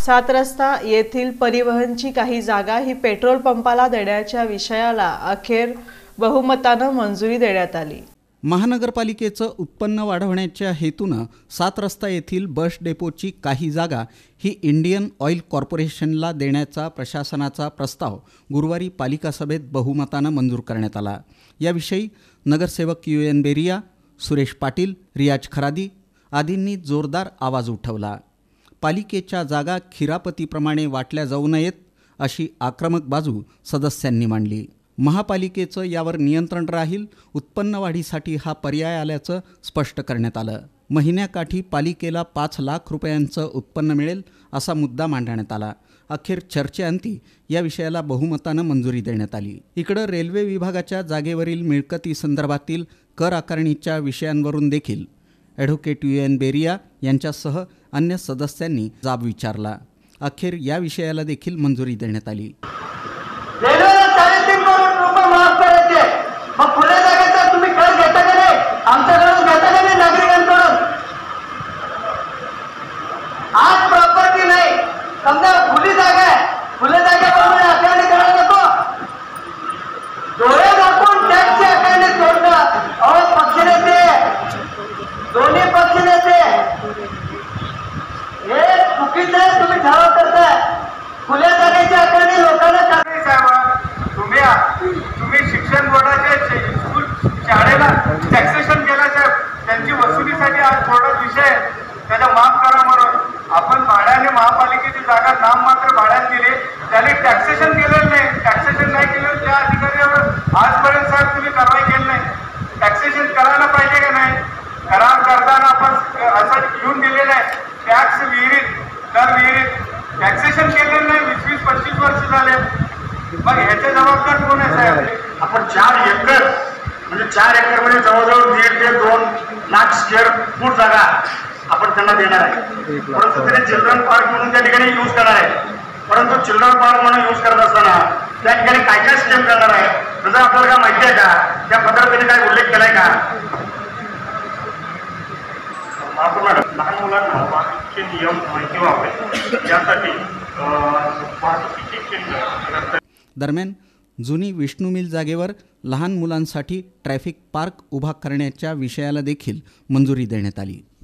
सात रस्ता येथील परिवहनची काही जागा ही पेट्रोल पंपाला देण्याच्या विषयाला अखेर बहुमतानं मंजुरी देण्यात आली। महानगरपालिकेचं उत्पन्न वाढवण्याच्या हेतूनं सात रस्ता येथील बस डेपोची काही जागा ही इंडियन ऑइल कॉर्पोरेशनला देण्याचा प्रशासनाचा प्रस्ताव गुरुवारी पालिका सभेत बहुमतानं मंजूर करण्यात आला। याविषयी नगरसेवक UN बेरिया, सुरेश पाटील, रियाज खरादी आदींनी जोरदार आवाज उठवला। पालिकेच्या जागा खिरापतीप्रमाणे वाटल्या जाऊ नयेत अशी आक्रमक बाजू सदस्यांनी मांडली। महापालिकेचं यावर नियंत्रण राहील, उत्पन्न वाढीसाठी हा पर्याय आल्याचं स्पष्ट करण्यात आलं। महिन्याकाठी पालिकेला 5 लाख रुपयांचं उत्पन्न मिळेल असा मुद्दा मांडण्यात आला। अखेर चर्चेअंती या विषयाला बहुमतानं मंजुरी देण्यात आली। इकडं रेल्वे विभागाच्या जागेवरील मिळकती संदर्भातील कर आकारणीच्या विषयांवरून देखील ॲडव्होकेट UN बेरिया यांच्यासह अन्य सदस्यांनी जाब विचारला। अखेर या विषयाला देखील मंजुरी देण्यात आली। मग खुल्या जागेचा तुम्ही कर घेता का नाही? आमच्याकडून घेता का नाही? नागरिकांकडून आज प्रॉपर्टी नाही, समजा खुली जागा आहे, खुल्या जागेप्रमाणे आकारणी करायला नको। डोळे दाखवून टॅक्सची आकारणी सोडणं अहो पक्षनेते, दोन्ही पक्षनेते हे चुकीचं आहे। तुम्ही ठराव करताय खुल्या जागेची आकारणी लोकांना तुम्ही शिक्षण बोर्डाचे स्कूल शाळेला टॅक्सेशन केलं साहेब, त्यांची वसुलीसाठी आज थोडा विषय त्याला माफ करा म्हणून आपण भाड्याने महापालिकेची जागा नाममात्र भाड्यात दिली, त्याने टॅक्सेशन केलेलं नाही। टॅक्सेशन नाही केलं त्या अधिकाऱ्यावर आजपर्यंत साहेब तुम्ही कारवाई केली नाही। टॅक्सेशन करायला पाहिजे का नाही? करार करताना आपण असं घेऊन दिलेलं आहे टॅक्स विहिरीत, कर विहिरीत टॅक्सेशन केलेलं नाही। 20-25 वर्ष झाले, मग ह्याचे जबाबदार कोण आहे साहेब? आपण 4 एकर म्हणजे 4 एकर म्हणजे जवळजवळ 1.5 ते 2 लाख स्क्वेअर फूट जागा आपण त्यांना देणार आहे। परंतु त्याने चिल्ड्रन पार्क म्हणून त्या ठिकाणी यूज करणार आहे। परंतु चिल्ड्रन पार्क म्हणून यूज करत असताना त्या ठिकाणी काय काय स्कीम करणार आहे त्याचा आपल्याला काय माहिती आहे का? त्या पत्रात त्यांनी काय उल्लेख केलाय का? लहान मुलांना वाहतुकीचे नियम माहिती व्हावे यासाठी वाहतुकीचे केंद्र। दरम्यान जुनी विष्णू मिल जागेवर लहान मुलांसाठी ट्रॅफिक पार्क उभा करण्याच्या विषयाला देखील मंजुरी देण्यात आली।